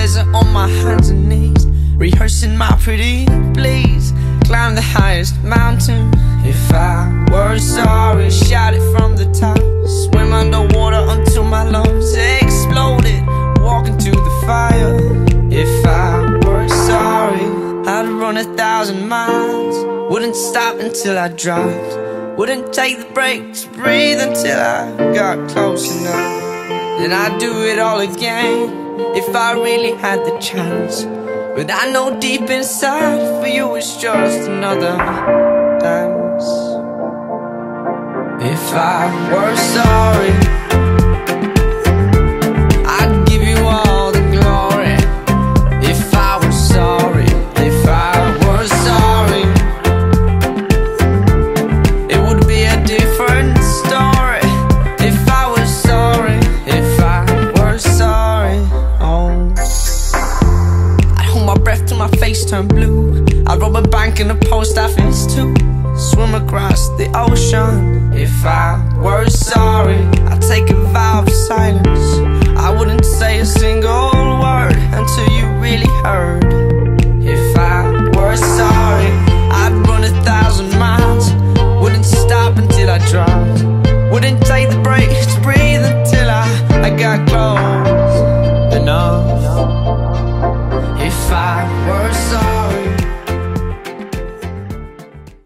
desert on my hands and knees, rehearsing my pretty please. Climb the highest mountain. If I were sorry, shout it from the top. Swim underwater until my lungs exploded. Walk into the fire. If I were sorry, I'd run 1,000 miles. Wouldn't stop until I dropped. Wouldn't take the break to breathe until I got close enough. Then I'd do it all again if I really had the chance. But I know deep inside for you it's just another dance. If I were sorry, I'd give you all the glory. If I were sorry, if I were sorry, it would be a different story. If I was sorry, if I were sorry, oh, I'd hold my breath till my face turned blue. I'd rob a bank in a post office too. Swim across the ocean. If I were sorry, I'd take a vow of silence. I wouldn't say a single word until you really heard. If I were sorry, I'd run 1,000 miles. Wouldn't stop until I dropped. Wouldn't take the break to breathe until I got close enough. If I were sorry,